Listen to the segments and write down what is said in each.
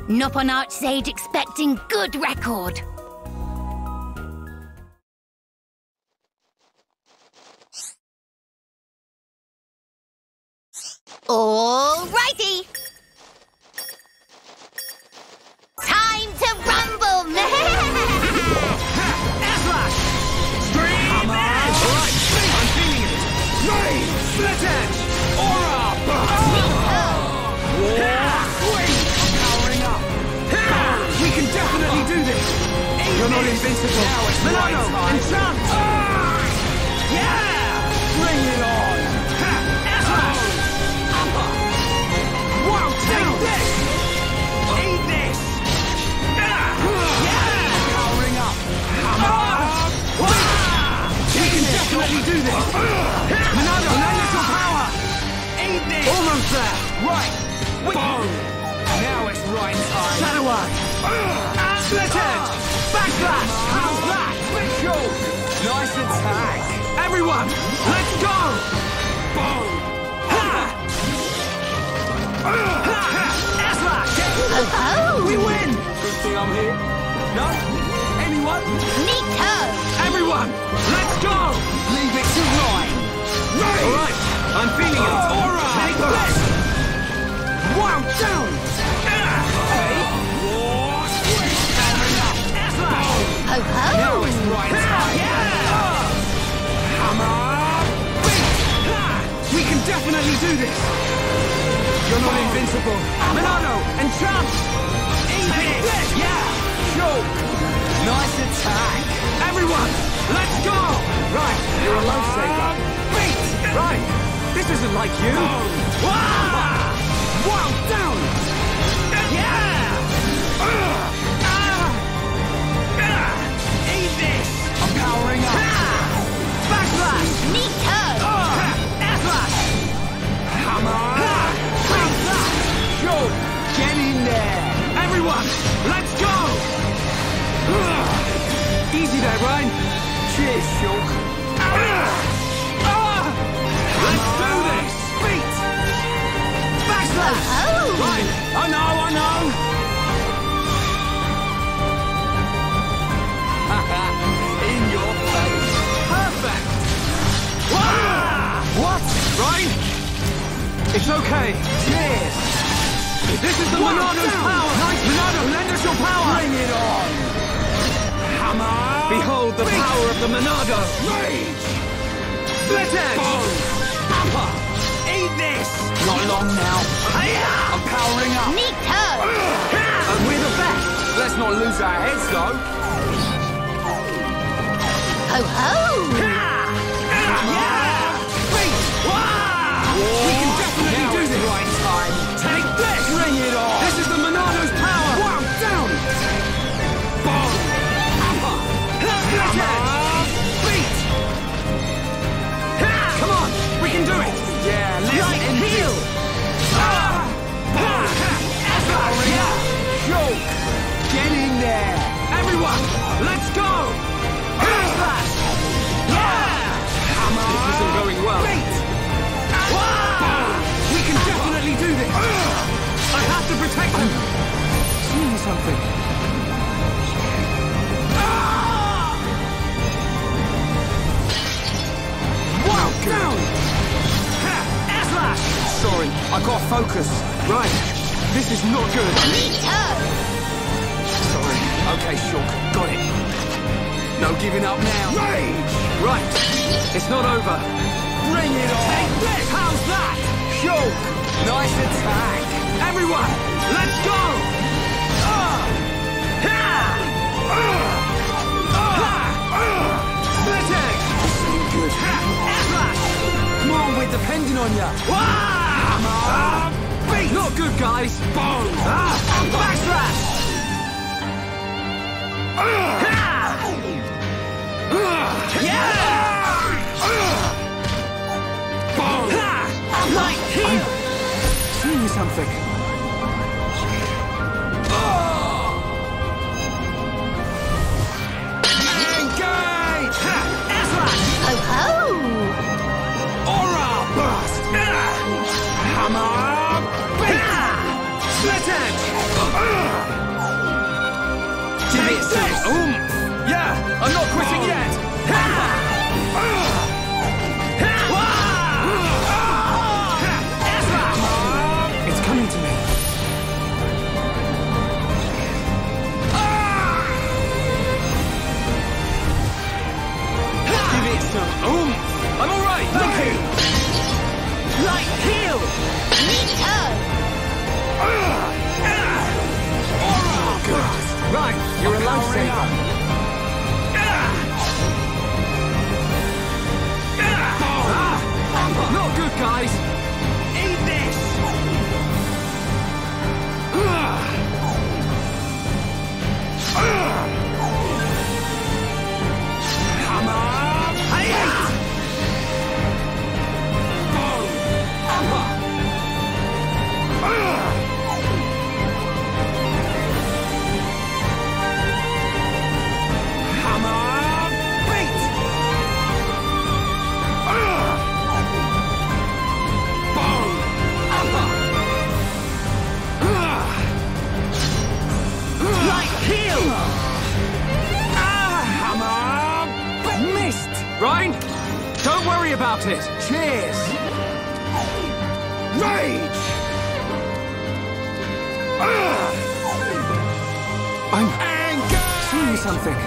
Noppon Archsage expecting good record. All righty. Time to rumble. Slash! Stream Edge! Right, I'm feeling it! Rain! Split Edge! Aura! Powering up! We can definitely do this! You're not invincible! Now it's Milano! Enchant! Yeah! Bring it on! Slash! Wow! Take this! Eat this! Yeah! Powering up! We can definitely do this! Monado, lend us your power! Eat this! Almost there! Right! Boom! Now it's right time! Shadow Eye! Split Edge! Backlash! How's that? Show! Nice attack! Everyone! Let's go! Boom! S-Lash! We win! Good thing I'm here. No? Anyone? Neato! Everyone, let's go! Leave it to Ryan. Alright, I'm feeling it. Aura! Take this! Wow, down! Ho ho! Now it's Ryan's time. Hammer! We can definitely do this! You're not invincible. Monado, enchant! Take this! Yeah! Show! Nice attack! Everyone, let's go! Right, you're a lifesaver. Beat! Right, this isn't like you. Wow, down! Yeah! Eat this! I'm powering up. Backlash! Neato! S-Lash! Hammer! Show! Get in there! Everyone, let's go! Easy there, Ryan. Cheers, Shulk. Let's do this! Beat! Backslash! Right, I know! In your face. Perfect! What? Ryan? It's okay. Cheers! This is the Monado's power! Monado, lend us your power! Bring it on! Behold the power of the Monado! Rage! Split Edge! Upper! Eat this! Not long now. I'm powering up! Neato! And we're the best! Let's not lose our heads, though! Ho ho! Yeah! Beat! We can definitely do this! Right time! Take this! Bring it on! This is the Monado's power! Wow, down! Bomb! Beat! Come on, we can do it! Yeah, let's heal! Joke! Get in there! Everyone, let's go! Flash! Yeah! This isn't going well. Beat! We can definitely do this! I have to protect them! Seeing something. Wow, down! S-Lash! Sorry, I got focus. Right, this is not good. Neato! Sorry. Okay, Shulk, got it. No giving up now. Rage! Right, it's not over. Bring it on! Take this! How's that? Shulk! Nice attack! Everyone, let's go! Split Edge! This ain't good. S-Lash! Come on, we're depending on ya. Beat! Not good, guys. Boom! Backslash! Yeah! Boom! Light heal! Seeing something. Engage! S-Lash! Ho ho! Aura burst! Hammer! Beat! Split Edge! Ryan, don't worry about it. Cheers. Rage! I'm seeing something.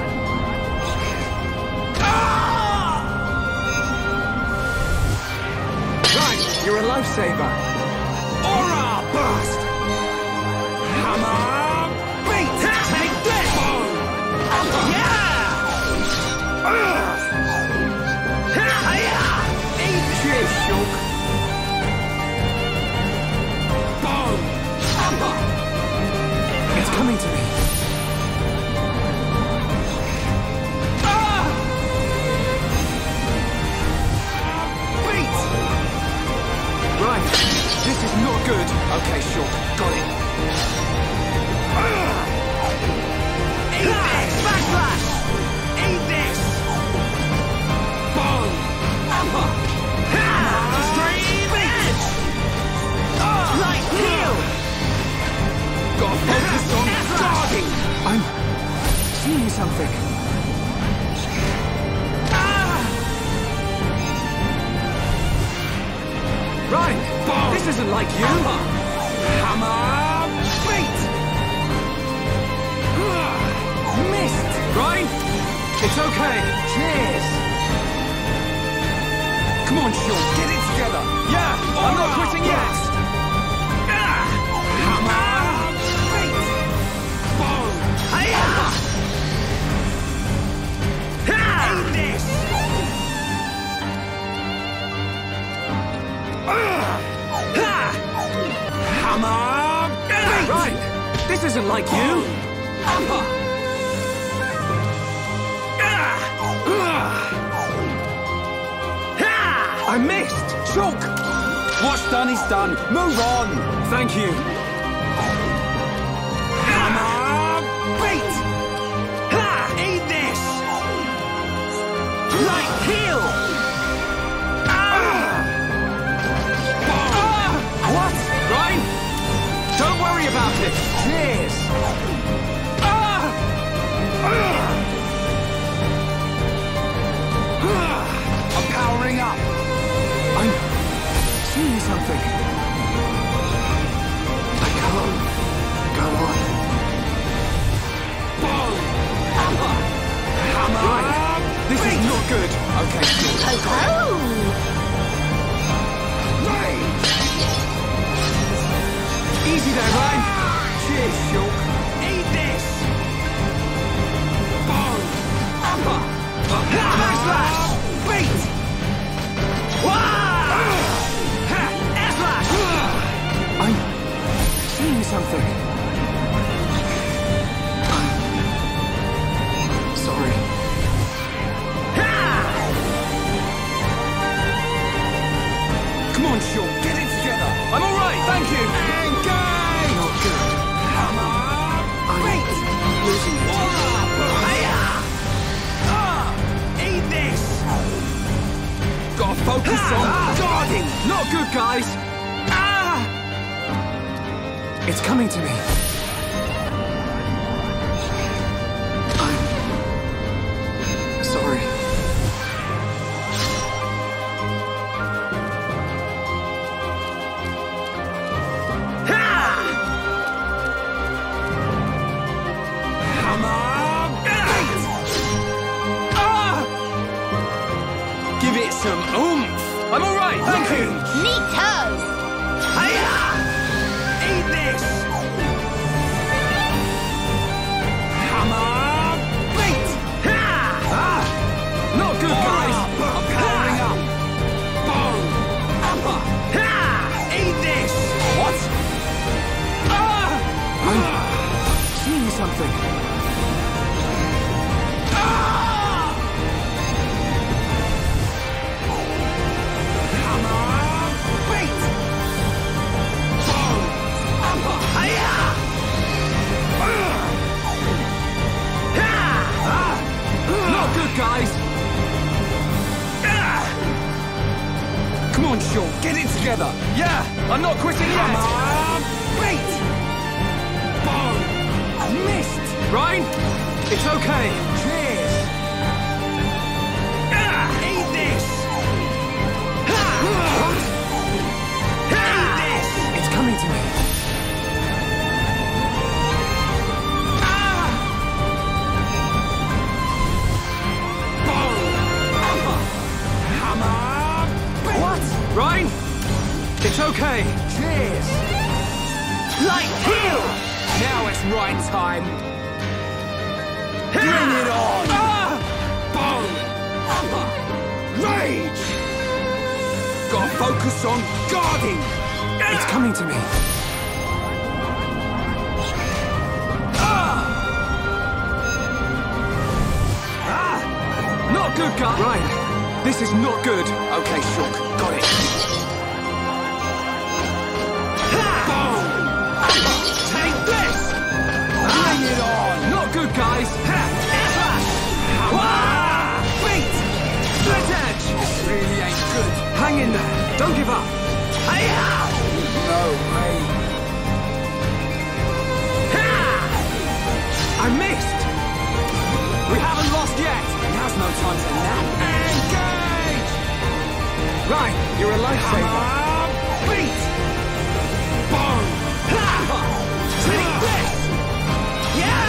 Right, you're a lifesaver. Aura burst! Hammer! Beat! Take this! Yeah! Cheers, Shulk. Boom! It's coming to me. Beat! Right, this is not good. Okay, Shulk, got it. Eat this! Backlash! Eat this! Boom! Extreme edge! Light heal! Got focus on guarding! I'm seeing something. Right! Boom. This isn't like you! Hammer! Beat! Missed! Right? It's okay. Cheers! Come on, Sean, get it together! Yeah! I'm not quitting yet! Hammer! Beat! Boom! Hiya! Eat this! Hammer! Beat! Right! This isn't like you! I missed! Shulk! What's done is done. Move on! Thank you. Hammer! Beat! Eat this! Light heal! What? Ryan? Don't worry about it. Cheers! I'm powering up. I'm seeing something. I can't go on. Boom! Hammer! Right. This is not good. Okay, good. Ho-ho! Rage! Easy there, Ryan. Cheers, Shulk. Eat this! Boom! Slash! Beat! Slash! I'm seeing something. I'm sorry. Come on, Shulk, get it together. I'm all right, thank you. Engage! Not good. Hammer! Beat! Losing it. Eat this! Gotta focus on guarding! Not good, guys! It's coming to me. I'm sorry. Give it some oomph! I'm all right, thank you! Neato! Hiya! Eat this! Hammer! Beat! Not good, guys! I'm powering up! Boom! Eat this! What? I'm seeing something. Guys! Come on, Sean, get it together! Yeah, I'm not quitting yet! Beat! Boom! Missed! Ryan, it's okay. Cheers! Eat this! Eat this! It's coming to me. What? Ryan? It's okay. Cheers. Light heal! Now it's right time. Bring it on! Boom! Rage! Gotta focus on guarding! It's coming to me. Not good, guy. Ryan, this is not good. Okay, Shook. Got it. Boom! Take this! Bring it on! Not good, guys. Beat! Split edge! This really ain't good. Hang in there. Don't give up. No way. I missed! We haven't lost yet. Now's no time to nap. Engage! Right, you're a lifesaver. Beat! Boom! Take this! Yeah!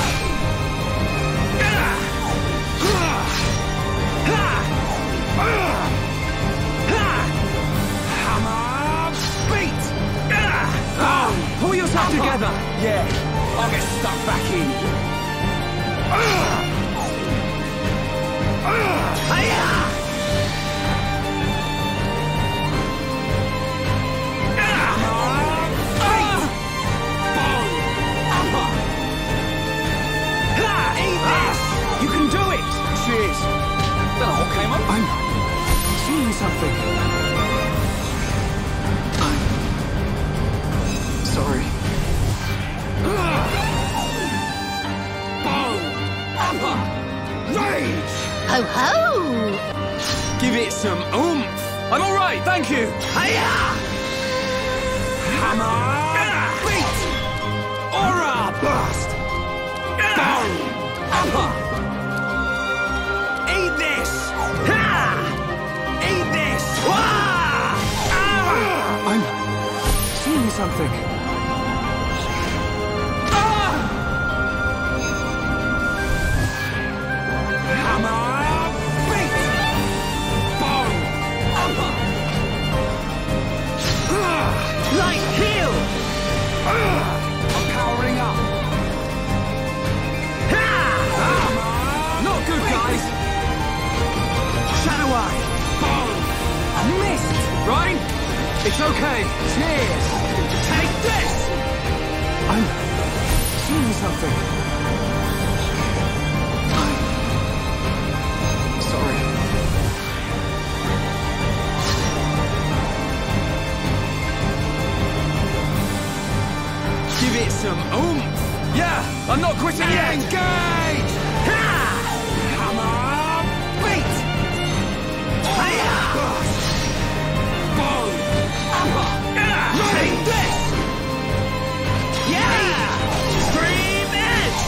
Hammer! Beat! Pull yourself together! Yeah, I'll get stuck back in. You can do it! Cheers! That all came up. I'm seeing something. I'm sorry. Rage! Ho ho! Give it some oomph. I'm all right, thank you. Hiya! Hammer! Beat! Aura blast! Boom! Eat this! Eat this! I'm seeing something. Hammer! Beat! Boom! Light heal! I'm powering up. Not good, guys. Shadow Eye. Boom! Missed! Ryan, it's okay. Cheers! Take this! I'm seeing something. I'm sorry. Give it some oomph. Yeah, I'm not quitting yet. Engage! Hammer! Beat! Boom! Take this! Yeah! Stream edge!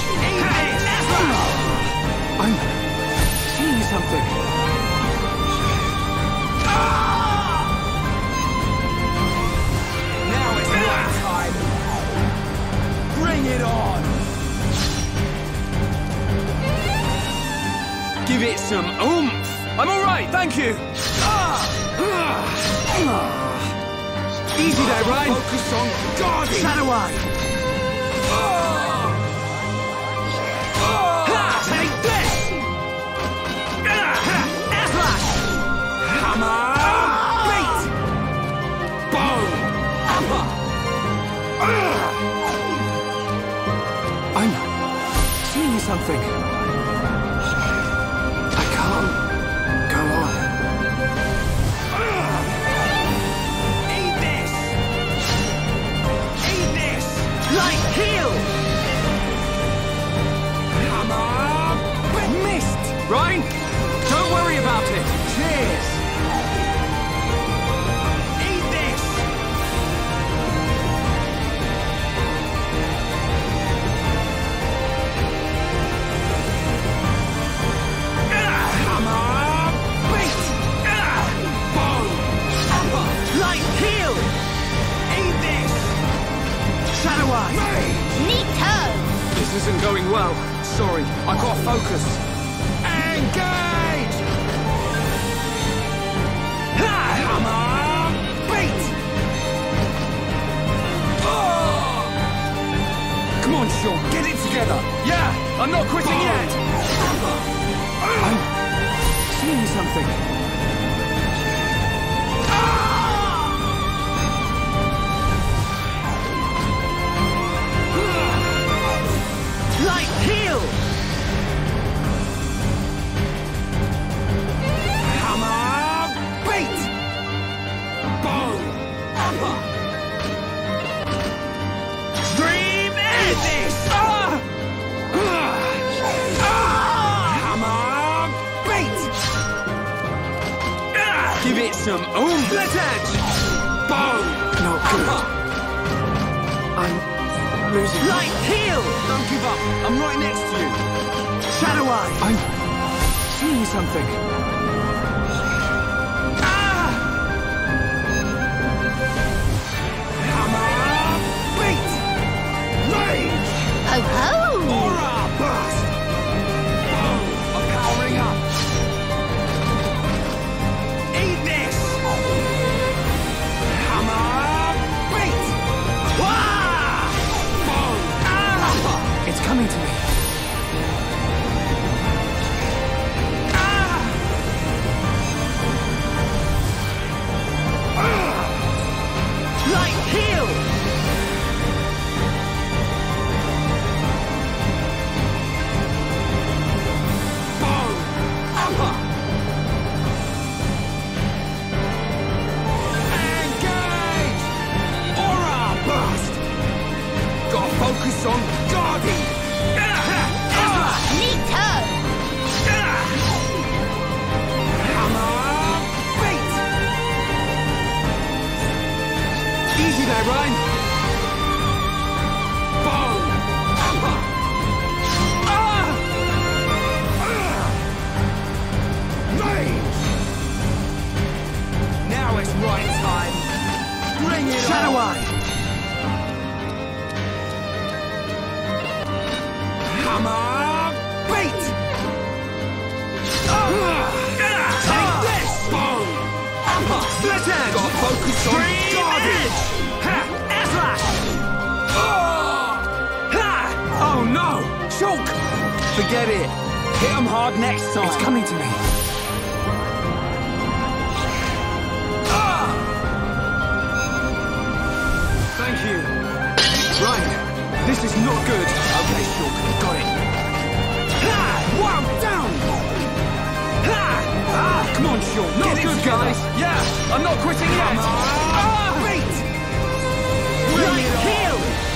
I'm seeing something. Now it's right time. Bring it on! Give it some oomph! I'm all right, thank you! Easy there, Ryan! Focus on guarding! Shadow Eye! Take this! Air Flash! Hammer! Beat! Boom! I'm seeing something. I can't go on. Eat this! Eat this! Light heal! Hammer! Missed! Ryan, don't worry about it. Cheers! Eat this! Shadow Eye! Neato! This isn't going well. Sorry, I got focus. Engage! Ha! Hammer! Beat! Oh! Come on, Sean, get it together. Yeah, I'm not quitting yet. I'm seeing something. Light heal! Hammer! Beat! Bow! Upper! Dream Edis! Hammer! Beat! Give it some oomph! Split edge! Bow! Not good. I'm losing. Light heal! Don't give up. I'm right next to you. Shadow Eye! I'm seeing something. Hammer! Beat! Rage! Ho ho! Aura burst! Boom! I'm powering up. Eat this! Hammer! Beat! Wah! Boom! It's coming to me. Light heal! Boom! Upper! Engage! Aura burst! Gotta focus on guarding! Neato! Hammer! Beat! Easy there, Ryan! Bow! Upper! Rage! Now it's right time! Bring it Shadow Eye! Hammer! Beat! Take this! Bow! Upper! Split edge! Got focus on guarding! Ha! Airflash! Ha! Oh no! Choke! Forget it. Hit him hard next time. It's coming to me. Thank you. Right. This is not good. Okay, Shulk. Got it. Ha! Wow! Down! Ha! Ah! Come on, Shulk. Not good, guys. Yeah! I'm not quitting yet. Beat! Right heal!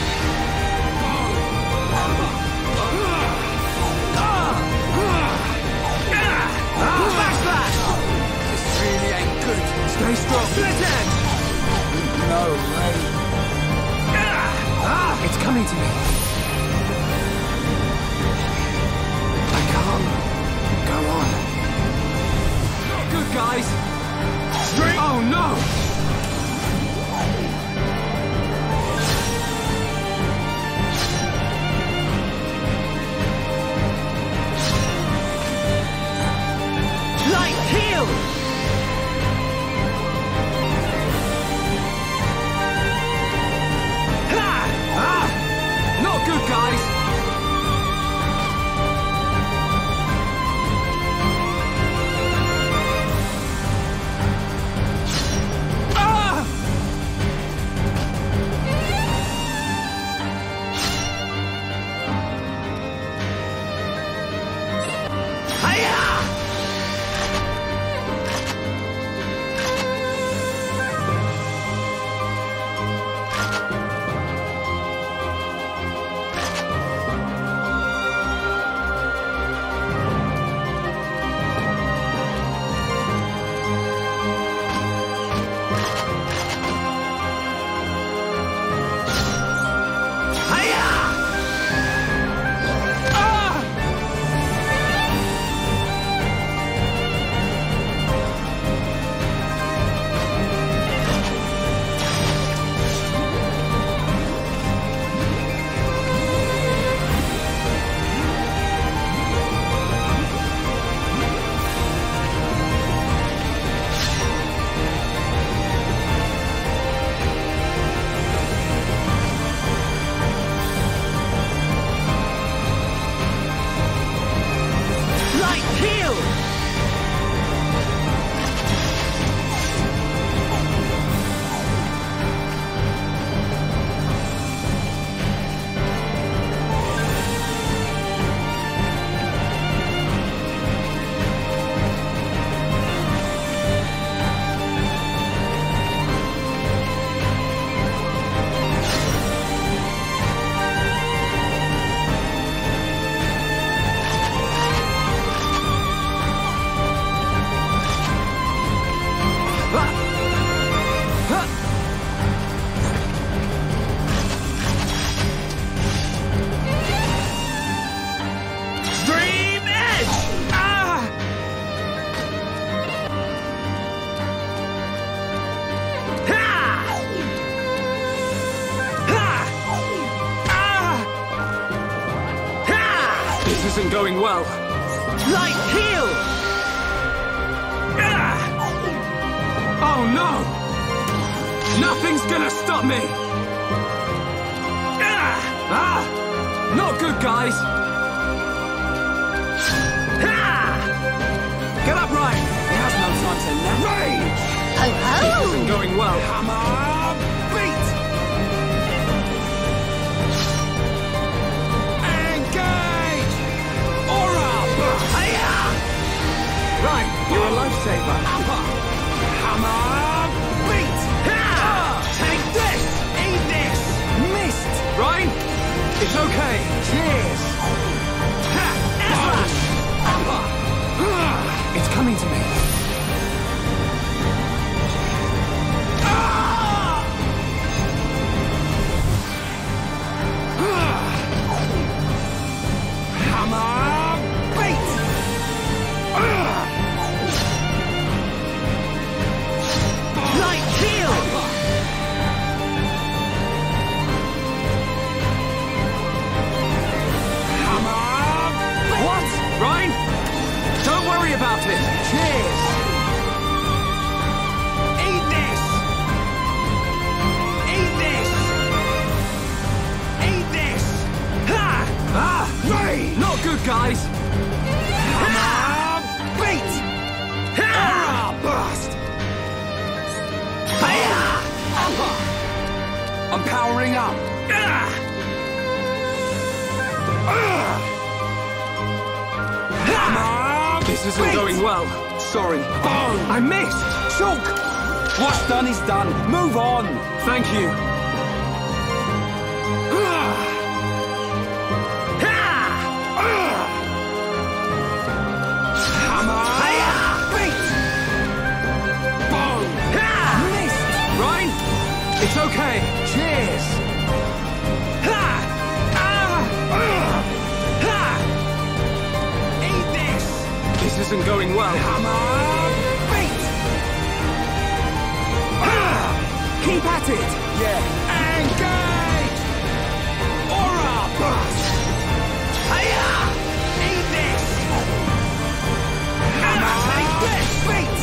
Backslash! This really ain't good. Stay strong. Split edge! No way. It's coming to me. I can't go on. Not good, guys. Straight. Oh no! Light heal! Not isn't going well. Light heal! Oh no! Nothing's gonna stop me! Not good, guys! Get up, Ryan! He has no time to nap. Rage! Ho ho! This isn't going well. Hammer! Beat! Engage! Aura! Hiya! Right, you're a lifesaver. Hammer! Beat! Take this! Eat this! Missed! Ryan, it's okay. Cheers! It's coming to me. Hammer! Beat! Light heal! What? Ryan? Don't worry about it. Cheers! Eat this! Eat this! Eat this! Ha! Not good, guys. Hammer! Beat! Aura burst! Hiya! I'm powering up. Hammer! This isn't going well. Sorry. Bone! I missed. Shulk! What's done is done. Move on. Thank you. Hammer! Beat! Bone! Missed! Ryan, it's okay. Cheers! Eat this! This isn't going well. Hammer! Beat! Keep at it. Yeah. Engage! Aura burst! Hiya! Eat this! Hammer! Take this! Beat!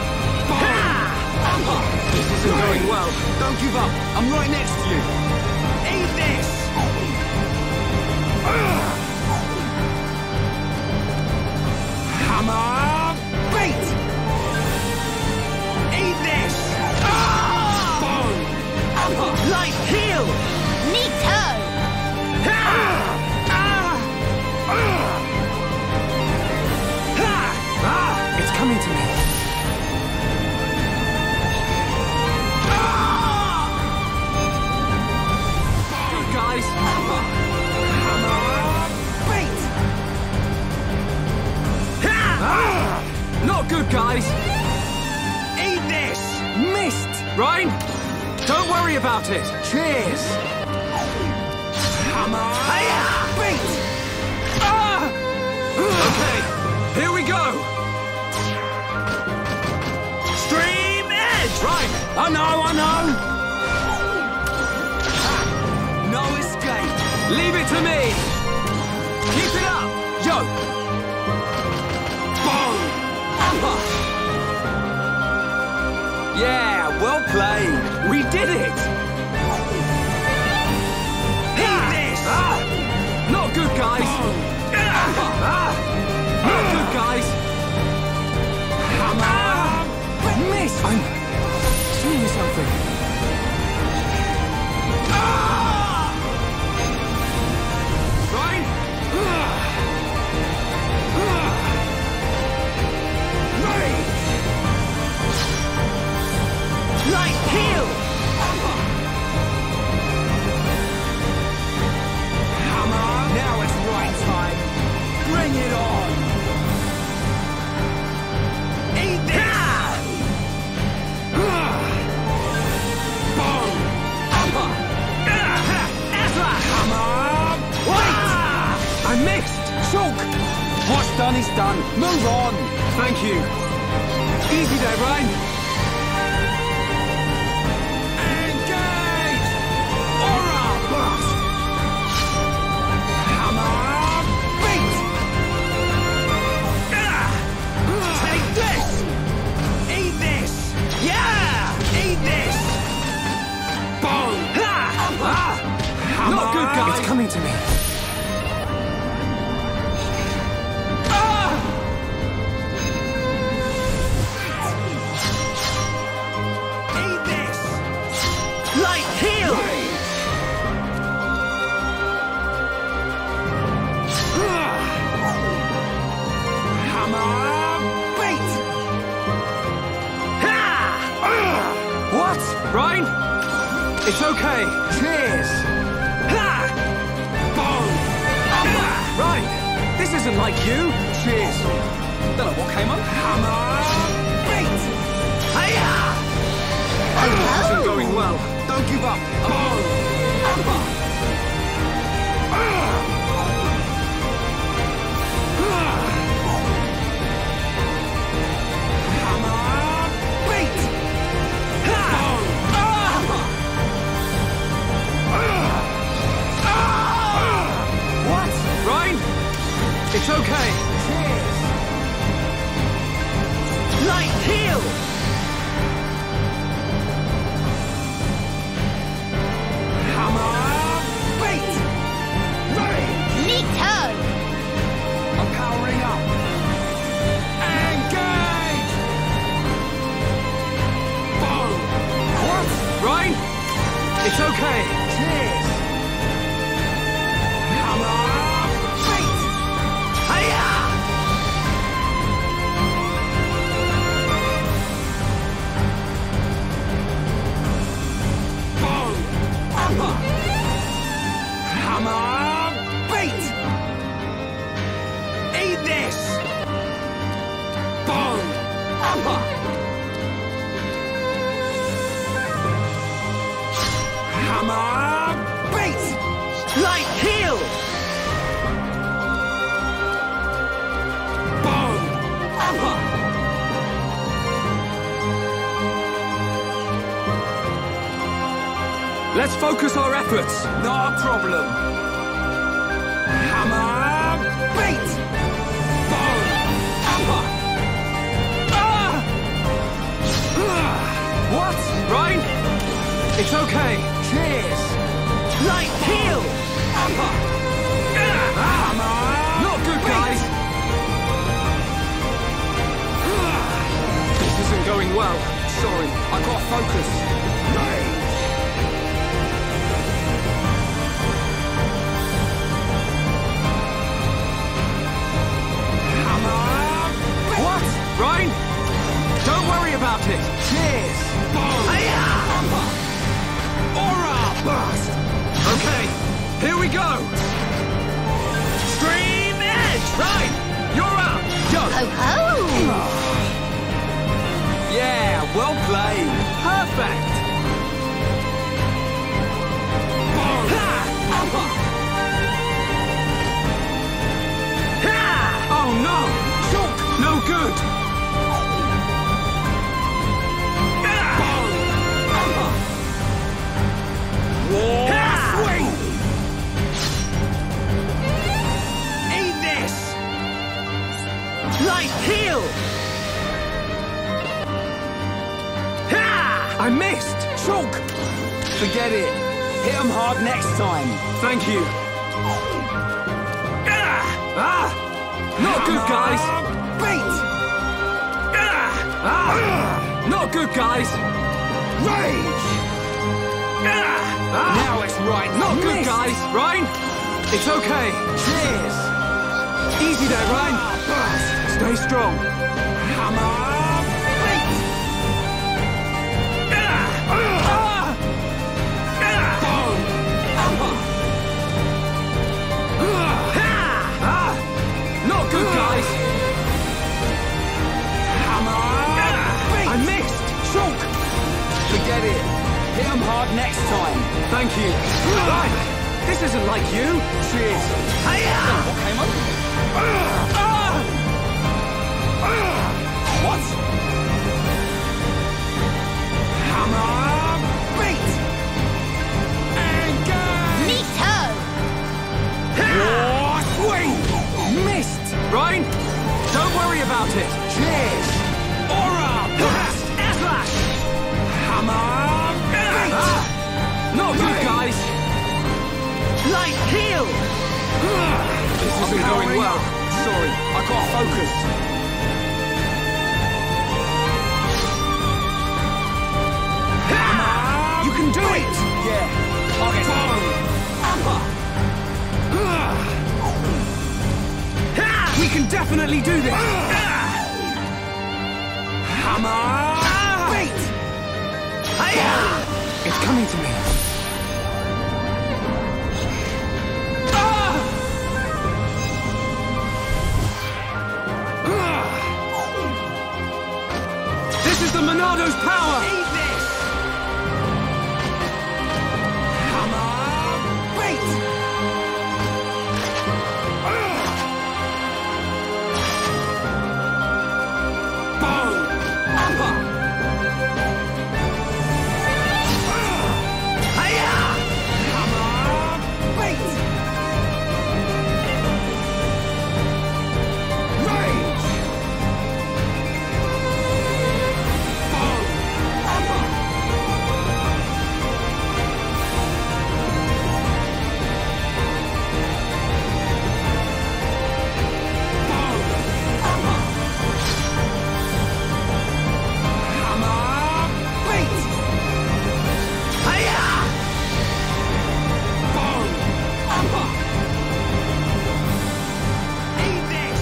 This isn't going well. Don't give up. I'm right next to you. Eat this! Hammer! Beat! Eat this! Bone! Light heal. Neato! It's coming to me. Good, guys. Beat! Not good, guys. Eat this! Missed. Ryan, don't worry about it. Cheers! Hammer! Beat! Okay, here we go. Stream edge! Right. I know! No escape! Leave it to me. Keep it up. Yo! Bone! Yeah, well played! We did it. Eat this! Not good, guys. Not good, guys. Hammer! Miss. I'm seeing something. Ryan. Light heal! Hammer! Now it's right time. Bring it on! Eat this! Bone! Hammer! Wait! I missed. Shulk! What's done is done. Move on! Thank you. Easy there, Ryan. Engage! Aura burst! Hammer! Beat! guys. It's coming to me. Eat this! Light heal! Hammer! Beat! What? Ryan? It's okay. Cheers! Boom! Ryan, this isn't like you. Cheers! Don't know what came up. Hammer! Beat! Hiya! This isn't going well. Don't give up! Boom! Hammer! Beat! What? Ryan? It's okay. Cheers! Light heal! Hammer! Beat! Neato! I'm powering up. Engage! Boom! What? Ryan? It's okay. Cheers! Hammer! Beat! Hiya! Boom! Hammer! Beat! Eat this! Boom! Hammer! Beat! Light heal! Boom! Let's focus our efforts. Not a problem. Hammer! Beat! Boom! What? Ryan? It's okay. Cheers! Light heal! Hammer! Not good, guys. This isn't going well. Sorry, I got focus. What? Ryan? Don't worry about it. Cheers! Aura burst! Okay, here we go. Stream Edge! Right, you're up. Go. Ho ho! Yeah, well played. Perfect. Oh no! Shock! No good! Swing! Eat this! Light heal! I missed! Choke! Forget it. Hit 'em hard next time. Thank you. Not good, guys! Beat! Not good, guys! Rage! Now it's right. Not good, Missed. guys! Ryan? It's okay. Cheers! Easy there, Ryan. Burst! Stay strong. Hammer! Beat! Boom! Not good, guys! Hammer! Beat! I missed! Choke! Forget it. Hit 'em hard next time. Thank you. Right. This isn't like you. Cheers! What came up? What? Hammer! Beat! Engage! Neato! Your swing! Missed! Ryan, don't worry about it. Cheers! Aura! Blast! Slash! Hammer! Beat! Not good, guys. Right heel! This isn't going well. Sorry, I got focus. You can do it! Yeah, I'll get We can definitely do this! hammer. Wait! It's coming to me. This is the Monado's power! Eat this. Hammer. Wait! Boom. Upper. Hammer. Wait! Rage! Boom. Upper. Boom. Upper. Hammer. Wait! Boom. Upper. Eat this.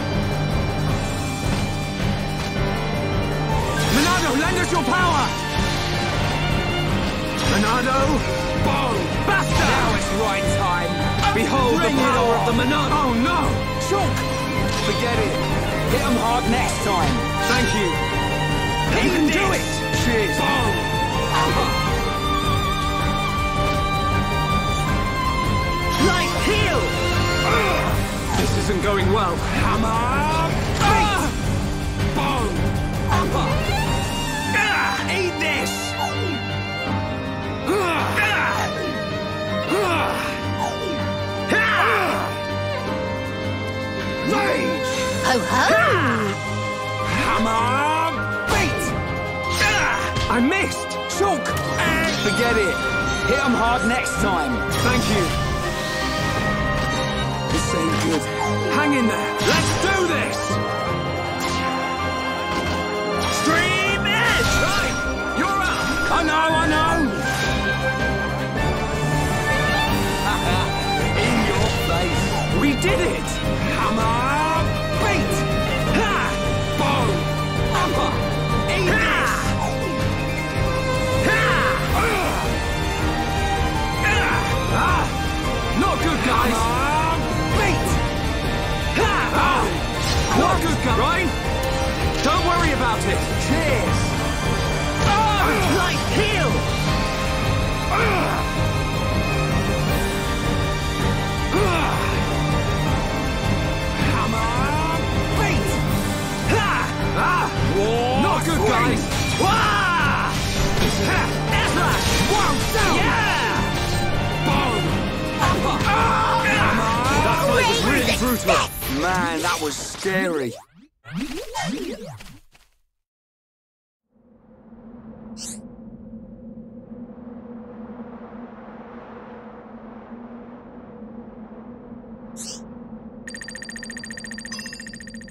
Monado, lend us your power! Monado! Boom. Basta! Now it's right time. Behold Bring the it power on. of the Monado! Oh no! Shock! Forget it. Hit 'em hard next time. Thank you! You can do it! Cheers. Boom. Upper. Right heel! This isn't going well. Hammer. Boom. Upper. Eat this. Rage! Ho ho! Hammer. Wait! I missed! Shock! Forget it. Hit 'em hard next time. Thank you. This ain't good. Hang in there. Let's do this! Stream Edge. Right! You're up! I know. In your face. We did it! Hammer. Wait! Ha! Boom. Upper. Eat this. Not good, guys! Wait! Not good, guys! Right? Don't worry about it! Cheers. Right heel! Hammer. Wait! War Not good, swing. guys! Slash! Wow! Down! Yeah! Boom. Upper. Hammer. That fight was really brutal! Man, that was scary.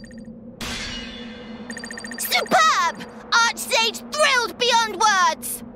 Superb! Archsage thrilled beyond words!